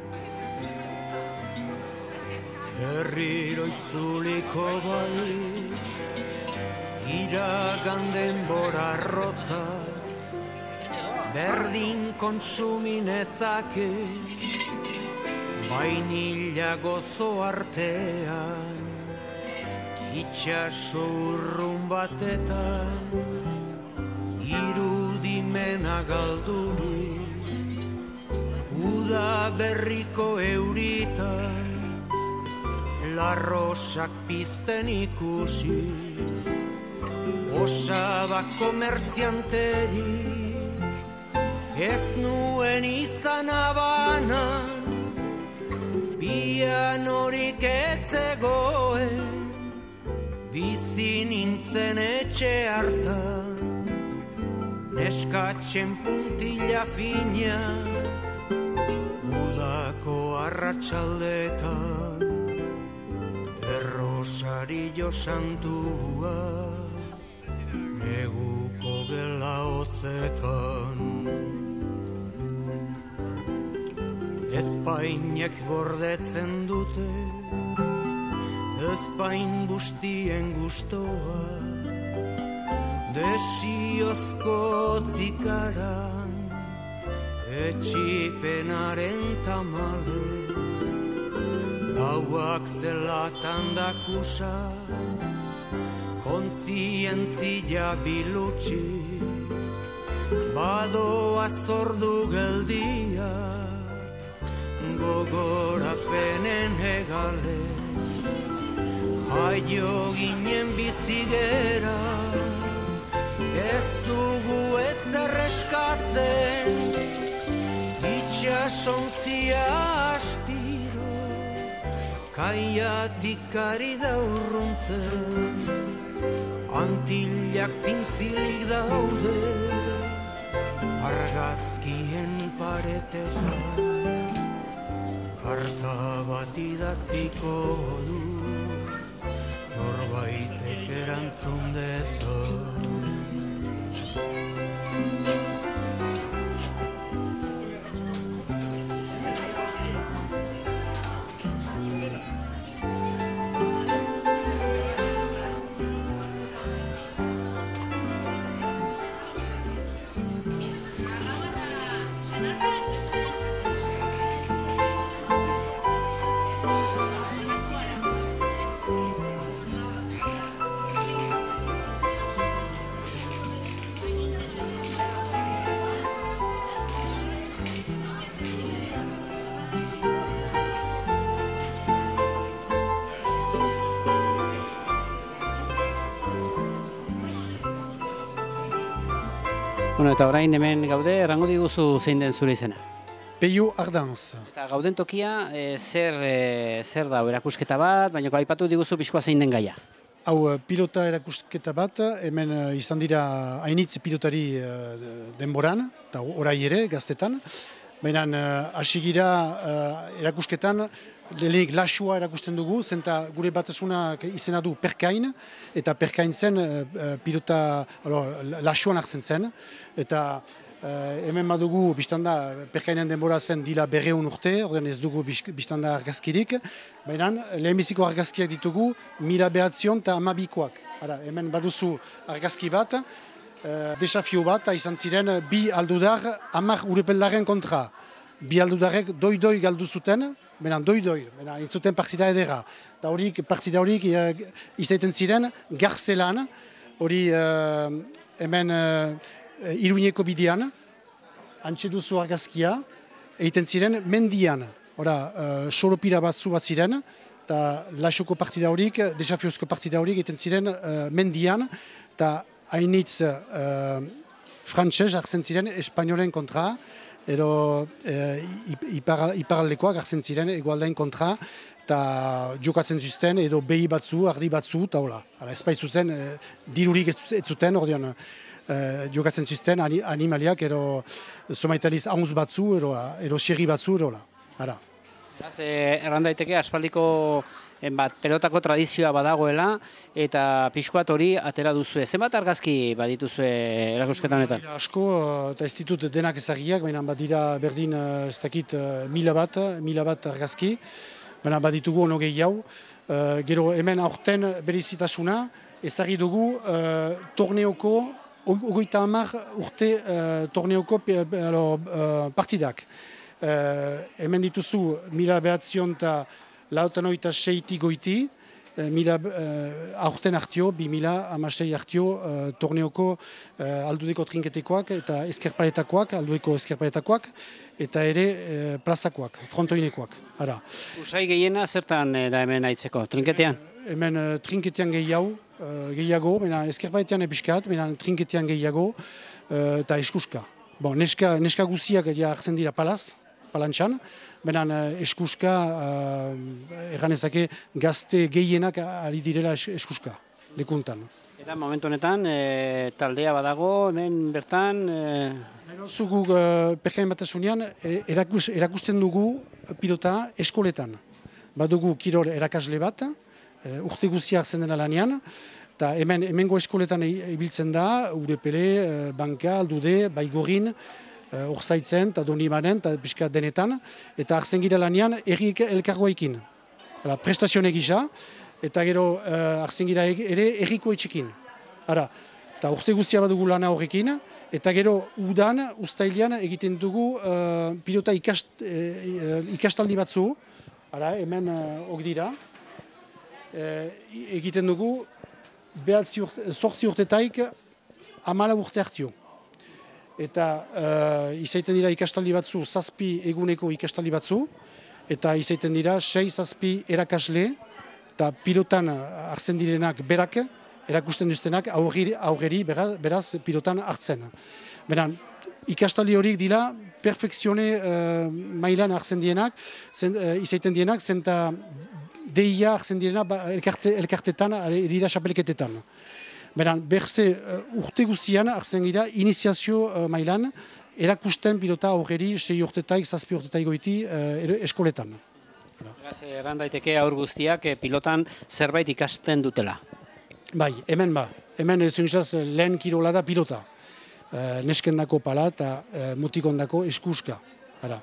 Berriro itzuliko balitz, iragan denbora arrotza, berdin kontsuminezake, bainila gozo artean, itxaso urrun batetan, irudimena galdurik, uda berriko euritan, larrosak pizten ikusiz, osaba komertzianterik, Ez nuen izan abanan, pianorik etzegoen, bizi nintzen etxe hartan, neskatzen puntila finak, udako arratsaldetan, errosario santua, neguko gela hotzetan. Ezpainek gordetzen dute, ezpain bustien gustoa, desiozko zikaran, etxipenaren tamalez, gauak zelatan dakusa, kontzientzia bilutxik, badoa zordu geldiak, gogorapenen hegalez, jaio ginen bizigera, ez dugu ezer eskatzen, itxasontzia astiro, kaiatik ari da urruntzen, antillak zintzilik daude, argazkien paretetan, karta bat idatziko du, norbaitek erantzun dezan. Bueno, eta orain hemen gaude, errango diguzu zein den zure izena? Peio Ardanz. Eta gauden tokia, e, zer, e, zer da, erakusketa bat, baina aipatu diguzu pixkoa zein den gaia? Hau, pilota erakusketa bat, hemen uh, izan dira hainitz pilotari uh, denboran, eta orai ere, gaztetan. Baina uh, asigira uh, erakusketan, lehenik lasua erakusten dugu, zenta gure batasunak izena du Perkain, eta Perkain zen uh, pilota lasuan hartzen zen, eta uh, hemen badugu biztanda Perkainen denbora zen dila berreun urte, orden ez dugu biztanda argazkirik, baina lehenbiziko argazkiak ditugu mila behatzion eta amabikoak. Ara, hemen baduzu argazki bat, uh, desafio bat, izan ziren bi aldudar hamar urepeldaren kontra. Bi aldudarek doi-doi galdu zuten, benen doi-doi, benen intzuten partida edera. Da horik, partida horik uh, izaiten ziren garzelan, hori uh, hemen uh, Iruñeko bidean, antxe duzu argazkia, egiten ziren mendian. Hora, uh, soropira batzu bat ziren, eta lasoko partida horik, desafiozko partida horik egiten ziren uh, mendian, eta hainitz uh, frantxez hartzen ziren espainolen kontra, edo eh, iparaldekoak hartzen ziren egualdain kontra, eta jokatzen zuzten edo behi batzu, ardi batzu, eta hola. Ez zuzen, eh, dirurik ez zuten, ordean eh, jokatzen zuzten animaliak edo somaitaliz haunz batzu, edo, edo xerri batzu, edo hola. Ara. Beraz, eh, erran daiteke aspaldiko en bat, pelotako tradizioa badagoela eta pixkoat hori atera duzue. Zenbat argazki badituzue erakusketan honetan? Badira asko, eta ez ditut denak ezagiak, baina badira berdin ez dakit mila bat, mila bat argazki, baina baditugu ono gehiago. Uh, gero hemen aurten berezitasuna, ezagri dugu uh, torneoko, ogoita hamar urte uh, torneoko uh, partidak. Uh, hemen dituzu mila behatzion eta lautan oita seiti goiti, uh, mila uh, aurten hartio, bi mila amasei hartio uh, torneoko uh, aldudeko trinketekoak eta eskerpaletakoak, aldueko eskerpaletakoak, eta ere uh, plazakoak, frontoinekoak. Ara. Usai gehiena zertan da hemen aitzeko, trinketean? Hemen uh, trinketean gehiago, uh, gehiago, eskerpaletean ebiskat, trinketean gehiago uh, eta eskuska. bon, neska, neska guziak ja hartzen dira palaz, palantxan, benan eskuska, uh, erganezake gazte gehienak ari direla es, eskuska, lekuntan. Eta momentu honetan, e, taldea badago, hemen bertan... E... Zugu uh, perkain batasunean, erakus, erakusten dugu pilota eskoletan. Badugu kirol erakasle bat, uh, urte guziak zen dena lanean, eta hemen, hemengo eskoletan ibiltzen da, Urepele, uh, Banka, Aldude, Baigorin, uh, Orzaitzen, eta Donibanen, eta pixka denetan, eta hartzen gira lanean erri elkargoekin. Prestazioen egisa, eta gero uh, hartzen gira ere erriko etxekin. Ara, eta urte guztia badugu lana horrekin, eta gero udan, ustailean egiten dugu uh, pilota ikast, uh, ikastaldi batzu, ara, hemen uh, ok dira, uh, egiten dugu behatzi urte, sortzi urtetaik amala urte hartio. Eta uh, izaiten dira ikastaldi batzu, zazpi eguneko ikastaldi batzu, eta izaiten dira sei zazpi erakasle, eta pilotan hartzen direnak berak, erakusten duztenak aurreri, aurreri beraz, beraz pilotan hartzen. Beran, ikastaldi horiek dira perfekzione uh, mailan hartzen dienak, zen, uh, izaiten dienak, zenta deia hartzen direna ba, elkarte, elkartetan, dira xapelketetan. Beran, berze uh, urte guzian hartzen gira iniziazio uh, mailan, erakusten pilota aurreri sei urtetaik, zazpi urtetaik goiti uh, eskoletan. Beraz, erran daiteke aur guztiak pilotan zerbait ikasten dutela. Bai, hemen ba. Hemen zuntzaz lehen kirola da pilota. E, neskendako pala eta e, mutikondako eskuska. Ara.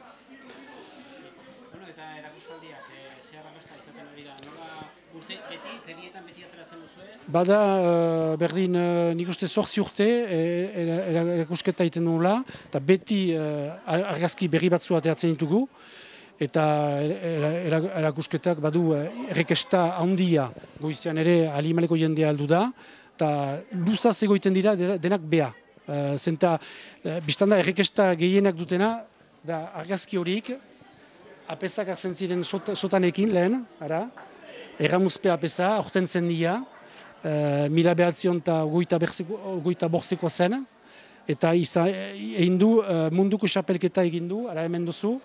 Bueno, eta erakustaldiak, e, ze arrakasta izaten ari da, nola urte beti, ferietan beti ateratzen duzue? Bada, e, berdin, e, nik uste zortzi urte e, erakusketa egiten nula, eta beti e, argazki berri batzu ateratzen ditugu, eta erakusketak badu errekesta handia goizean ere alimaleko jendea aldu da, eta luzaz egoiten dira denak bea. Uh, zenta, uh, biztanda errekesta gehienak dutena, da argazki horiek, apesak hartzen ziren sot, sotanekin lehen, ara, erramuzpe apesa, aurten zen dira, uh, mila behatzion eta goita borzekoa zen, eta egin du uh, munduko xapelketa egin du, ara hemen duzu,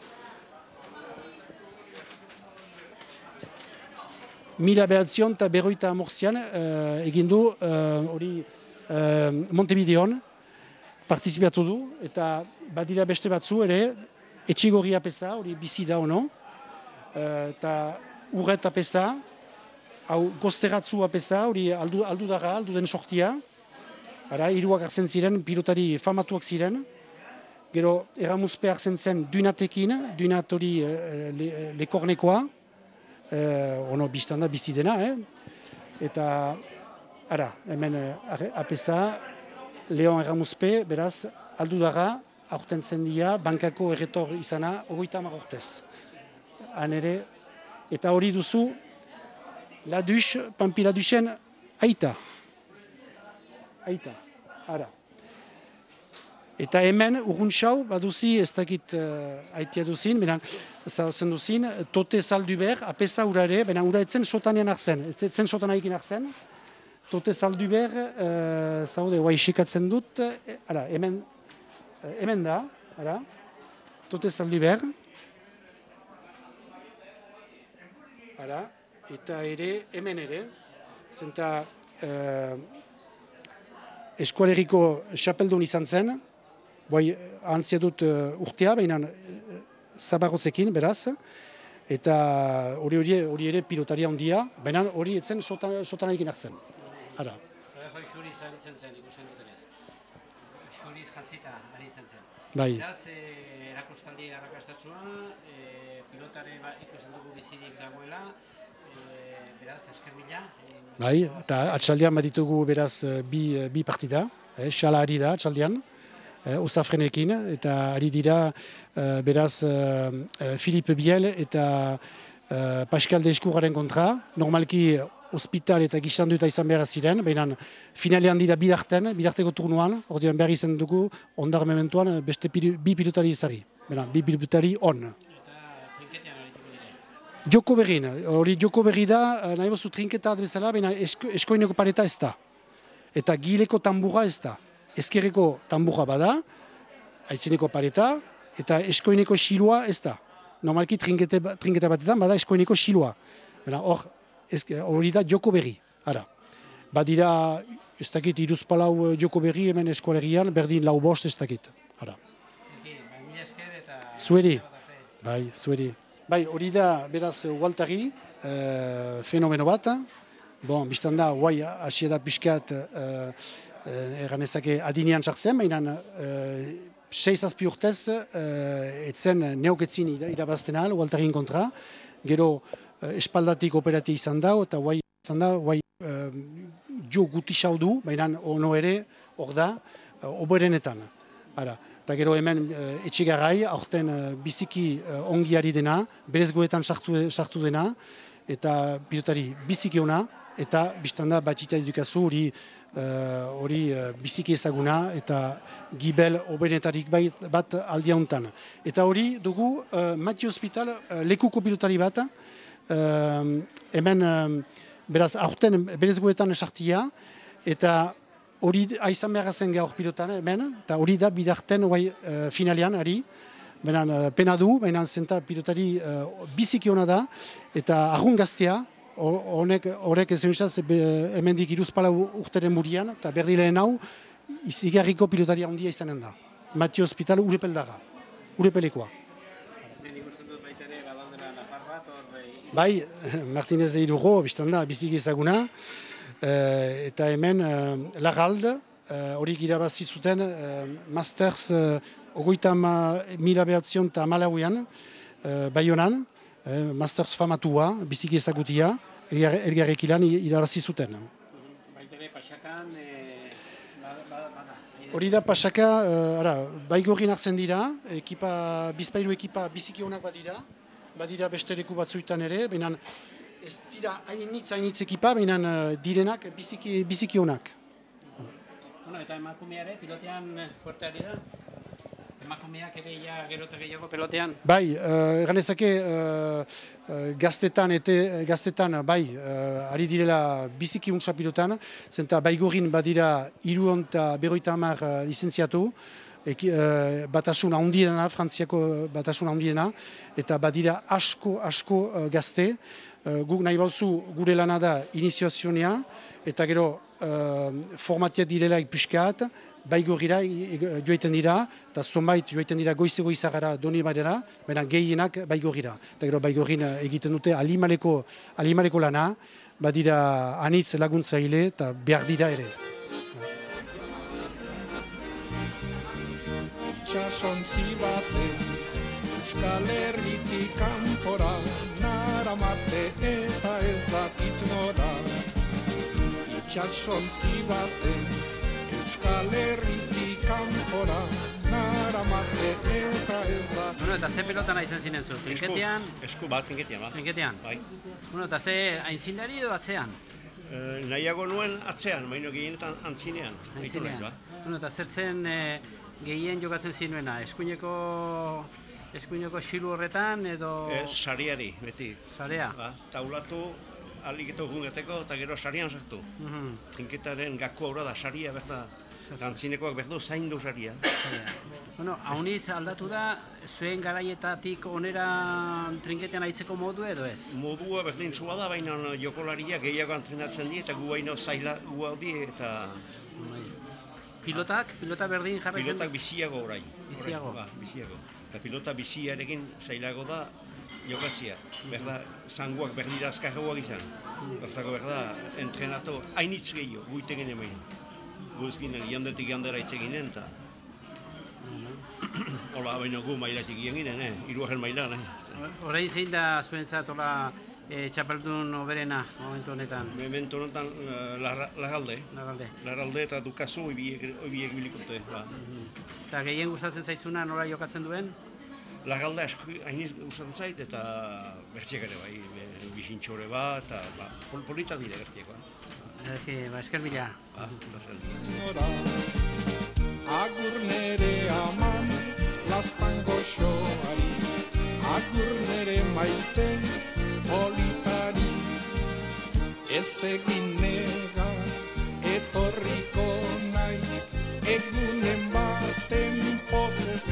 mila behatzion eta berroita amorzian uh, egin du hori uh, uh, Montevideon partizipatu du, eta badira beste batzu ere, etxigorri apesa, hori bizi da ono, uh, eta urret apesa, hau gozteratzu apesa, hori aldu, aldu dara, aldu den sortia, ara, hiruak hartzen ziren, pilotari famatuak ziren, gero erramuzpe hartzen zen dunatekin, dunat hori uh, le, lekornekoa, Eh, ono biztanda bizi dena, eh? Eta, ara, hemen eh, apesa, Leon Erramuzpe, beraz, aldu dara, aurten zendia, bankako erretor izana, ogoita hamar urtez. Han ere, eta hori duzu, Ladux, Pampi Laduxen, aita. Aita, ara. Eta hemen, urruntxau, baduzi, ez dakit uh, aitia duzin, benan, zauzen duzin, tote salduber, apesa urare, benan, ura etzen sotanean hartzen, ez etzen sotanaikin hartzen, tote salduber, uh, zaude, oa isikatzen dut, e, ara, hemen, uh, hemen da, ara, tote salduber, ara, eta ere, hemen ere, zenta, uh, eskualeriko xapeldun izan zen, Boi, antzia dut uh, urtea, baina uh, zabarrotzekin, beraz, eta hori hori ere pilotaria handia, baina hori etzen sotanaikin hartzen. Ara. Hori xuriz aritzen zen, ikusten dutenez. Xuriz jantzita aritzen zen. Bai. Beraz, eh, erakustaldi arrakastatsua, eh, pilotare ba, ikusten dugu bizirik dagoela, eh, beraz, esker mila. Eh, bai, eta atxaldean baditugu beraz bi, bi partida, eh, xala ari da atxaldean. Eh, Osafrenekin, eta ari dira uh, beraz uh, uh, Philippe Biel eta uh, Pascal Descouraren kontra. Normalki ospital eta gizandu eta izan behar ziren, baina finalean dira bidarten, bidarteko turnuan, ordean behar izan dugu, ondar mementuan beste pilu, bi pilotari izari, baina bi pilotari on. Eta trinketean arituko dire? Joko berrin, hori joko berri da, nahi bozu trinketa adrezala, baina esko, eskoineko pareta ez da. Eta gileko tambura ez da. Ezkerreko tamburra bada, aitzineko pareta, eta eskoineko xiloa ez da. Normalki trinkete, trinketa batetan, bada eskoineko xiloa. Hor, hori da joko berri, ara. Badira, ez dakit, iruz palau joko berri hemen eskolegian, berdin lau bost ez dakit, ara. Zueri, bai, zueri. Bai, hori da, beraz, Waltari, uh, fenomeno bat. Bon, biztan da, guai, hasi da pixkat, uh, uh, erganezake adinean sartzen, baina uh, seis azpi urtez, uh, etzen neoketzin irabazten ahal, Waltarin kontra. Gero, uh, espaldatik operati izan da, eta guai, biztan da, guai, uh, jo guti du, baina ono ere, hor da, uh, oberenetan. Ara. Eta gero hemen uh, etxegarrai, aurten uh, biziki uh, ongiari dena, berezgoetan sartu, sartu dena, eta pilotari biziki ona, eta biztanda batita edukazu hori uh, uh, biziki ezaguna, eta gibel obenetarik bat aldia hontan. Eta hori dugu uh, Mati Hospital uh, lekuko pilotari bat, uh, hemen uh, beraz aurten berezgoetan sartia, eta hori aizan behar zen gaur pilotan hemen, eta hori da bidarten uh, finalean, ari, baina uh, pena du, baina zenta pilotari uh, biziki ona da, eta argun gaztea, honek horrek ez eusaz hemendik iruzpala urteren murian, eta berdileen hau, izigarriko pilotari handia izanen da. Mati Hospital urepeldaga, urepelekoa. Bai, Martinez de Irugo, biztan da, biziki ezaguna, Uh, eta hemen uh, Larrald, horiek uh, irabazi zuten uh, Masters uh, ogoita mila behatzion eta malauean, uh, Baionan, uh, Masters famatua, biziki ezagutia, elgarrek ilan irabazi zuten. Baitere Pasakan, hori da Pasaka, uh, ara, Baigorrin hartzen dira, ekipa, bizpailu ekipa biziki honak badira, badira beste leku batzuetan ere, behinan ez dira hainitz hainitz ekipa, baina direnak biziki, biziki honak. Bueno, eta emakumeare, pilotean fuerte ari da? Emakumeak ere ja gero eta gehiago pilotean? Bai, uh, eganezake uh, uh, gaztetan, ete, gaztetan, bai, uh, ari direla biziki untsa pilotan, zenta Baigorrin badira hiruehun eta berrogeita hamar uh, lizentziatu, Eki, uh, batasun handiena, Frantziako batasun handiena, eta badira asko, asko uh, gazte. Uh, guk nahi bauzu gure lana da iniziazionea, eta gero uh, formatiak direlaik pixkat, Baigorrira joiten dira, eta zonbait joiten dira goize goizagara doni badera, baina gehienak Baigorrira. Eta gero Baigorrin egiten dute alimaleko, alimaleko lana, badira anitz laguntzaile eta behar dira ere. Itxasontzi baten, Euskal Herritik kanpora, naramate eta ez dakit nora. Itxasontzi baten, Euskal Herritik kanpora, naramate eta ez dakit. Bueno, eta ze pelota nahi zen zinen zu? Trinketean? Esku bat, trinketean, ba. Trinketean? Bai. Bueno, eta ze aintzindari edo atzean? E, nahiago nuen atzean, baino gehienetan antzinean. Antzinean. Ba. Bueno, eta zer zen e, gehien jokatzen zinuena? Eskuineko, eskuineko xilu horretan edo... Ez, sariari, beti. Sarea? Ba, taulatu, aliketa gungeteko eta gero sarian sartu. Mm -hmm. Trinketaren gaku aurra da, saria berda. Antzinekoak berdu zaindu saria. Bueno, haunitz aldatu da, zuen garaietatik onera trinketean aitzeko modu edo ez? Modua berdintzua da, baina jokolaria gehiago entrenatzen di eta gu baino zaila gu aldi eta... Pilotak? Pilota berdin jarraitzen? Pilotak biziago orain. Biziago? Ba, biziago. Eta pilota biziarekin zailago da jokatzia. Berda, zangoak berdira azkarroak izan. Bertako berda, entrenatu hainitz gehiago, guitegen emain. Guzkinen, jandetik jandera itzeginen, eta... Hola, baina gu mailatik ginen, eh? Hiruaren mailan, eh? Horain zein da zuentzat, hola, e, txapeldun oberena, momentu honetan? Momentu honetan, uh, Larralde. Larralde. Larralde eta Dukazu, oibiek bilikote. Ba. Eta gehien gustatzen zaitzuna nola jokatzen duen? Larralde asko hainiz gustatzen zait, eta bertziak ere, bai, bisintxore bat, eta ba, pol polita dira bertziakoa. Eki, ba, esker bila. Ba, bazen. Agur nere aman, lastan goxoari, agur nere maiten, politari. Ez egin nega, etorriko naiz, egunen baten pozez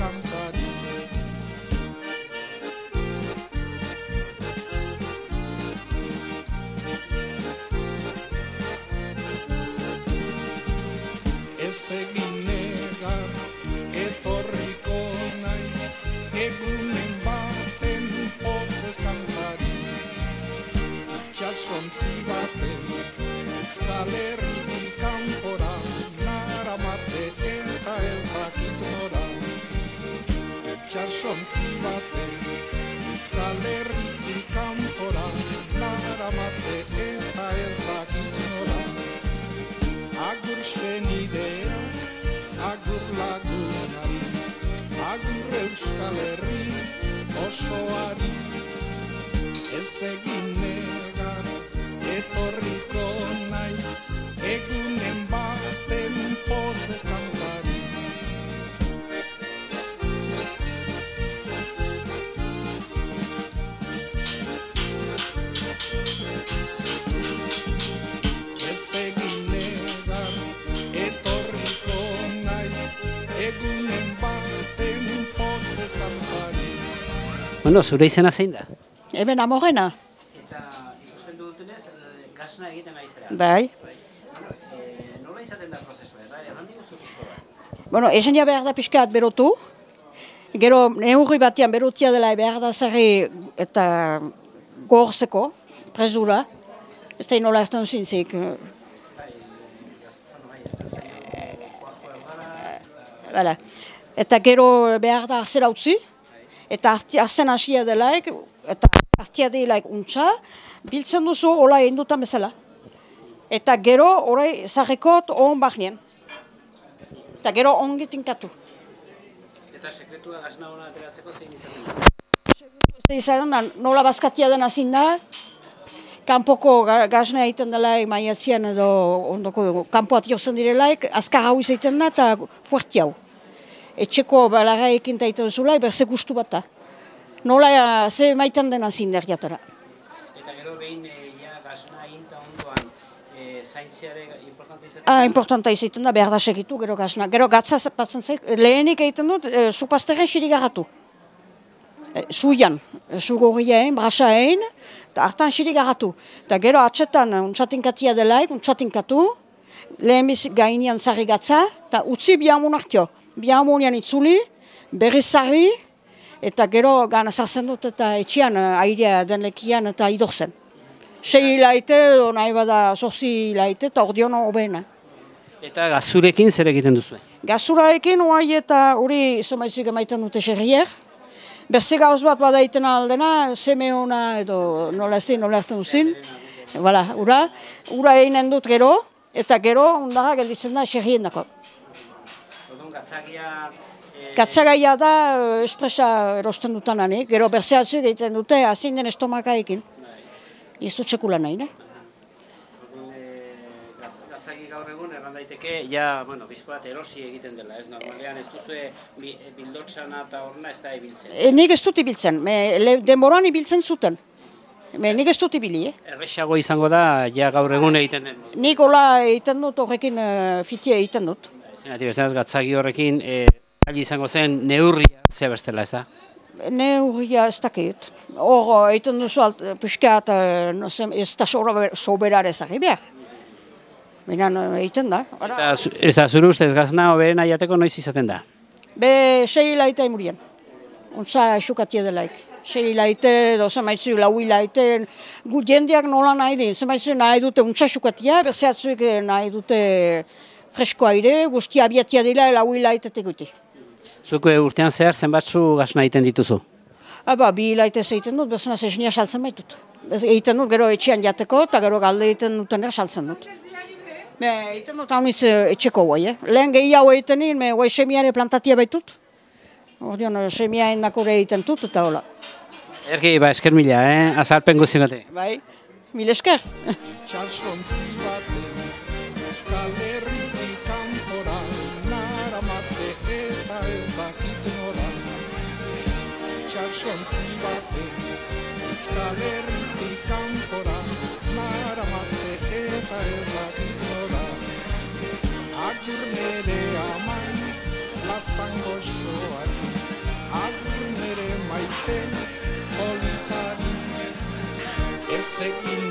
egin negar, etorriko naiz, egunen baten pozez kantari. Itxasontzi baten, Euskal Herritik kanpora, naramate eta ez dakit nora. Itxasontzi baten, Euskal Herritik kanpora, naramate eta ez dakit nora. Agur senidea, agur lagunari, agur Euskal Herri osoari. Ez egin negar, etorriko naiz, egunen baten pozez kantari. Ez egin negar, etorriko naiz, egunen baten pozez kantari. Bueno, zure izena zein da? Hemen Amorena. Eta ikusten dutenez, gasna egiten ari zera. Bai. Nola izaten da prozesua, eta errandi duzu pixko da? Bueno, esenia behar da pixkat berotu. Gero neurri batean berotia dela behar da zerri eta gorzeko, presura. Ez da nola ertan zinzik. Hala. Eta gero behar da arzera utzi. Eta arzen hasia delaik, eta artia delaik untxa, biltzen duzu hola endutan bezala. Eta gero horai zarrekot hon bahnien. Eta gero ongi tinkatu. Eta sekretua gasna hona ateratzeko zein izaten da? Zein izaten da, nola bazkatia dena zin da, kanpoko gasna egiten delaik maiatzean edo ondoko kanpoat jozen direlaik, azkar hau izaten da eta fuerti hau. Etxeko balarra ekin taiten zulaik, berze gustu bat da. Nola ze maitan dena zinder jatara. Eta gero behin ja gasna inta ondoan zaintziare importanta izaten? Ah, importanta izaten da, behar da segitu gero gasna. Gero gatza patzen zaik, lehenik egiten dut, supazterren xirigarratu. Zuian, zugorria egin, brasa egin, eta hartan xirigarratu. Eta gero atxetan untxatinkatia delaik, untxatinkatu, lehen biz gainean zarri gatza, eta utzi bihamun hartio. Bihamonian itzuli, berriz zarri, eta gero gana zartzen dut eta etxean, airea den lekian eta idorzen. Sei hilaite, nahi bada zorzi hilaite, eta ordeon hobeena. Eta gazurekin zer egiten duzu? Gazuraekin, oai eta hori zomaitzuik emaiten dute xerrier. Berze gauz bat bada iten aldena, seme hona edo nola ez nola erten duzin. Ura, ura eginen dut gero, eta gero ondara gelditzen da xerrien dako. Gatzagia... Gatzagaia da espresa erosten dutanak, gero berzeatzuk egiten dute azin den estomakaekin. Ez dut txekula nahi, ne? Gatzagi gaur egun erran daiteke, ja, bueno, bizko bat erosi egiten dela, ez normalean ez duzue bildotxana eta horrena ez da ibiltzen. Nik ez dut ibiltzen, denboran ibiltzen zuten. Nik ez dut ibili, eh? Errexago izango da, ja gaur egun egiten den. Nik hola egiten dut, horrekin fitia egiten dut. Zenati bezanaz gatzagi horrekin, gali izango zen neurria zea bestela, ez da? Neurria ez dakit. Hor, egiten duzu pixkat ez da soberare zari behar. Baina egiten da. Eta zure ustez gazna hoberena jateko noiz izaten da? Be, sei hilaita emurien. Untza esukatia delaik. Sei hilaite, edo zemaitzu lau hilaite. Gu jendeak nola nahi din. Zemaitzu nahi dute untza esukatia, berzeatzuek nahi dute fresko aire, guzti abiatia dela lau hilaitetek guti. Zuko urtean zehar zenbatzu gasna egiten dituzu? Aba, bi hilaite egiten dut, bezana zesnia saltzen baitut. Egiten dut, gero etxean jateko, eta gero galde egiten duten ere saltzen dut. Egiten dut, hau nitz etxeko guai, eh? Lehen gehiago egiten nien, guai semiare plantatia baitut. Ordean, semia endakore egiten dut, eta hola. Erki, ba, esker mila, eh? Azalpen guztiagate. Bai, mil esker. Euskal Herritik kanpora, naramate eta ez dakit nora. Itxasontzi baten, Euskal Herritik kanpora, naramate eta ez dakit nora. Agur nere aman, lastan goxoari, agur nere maite, politari, ez egin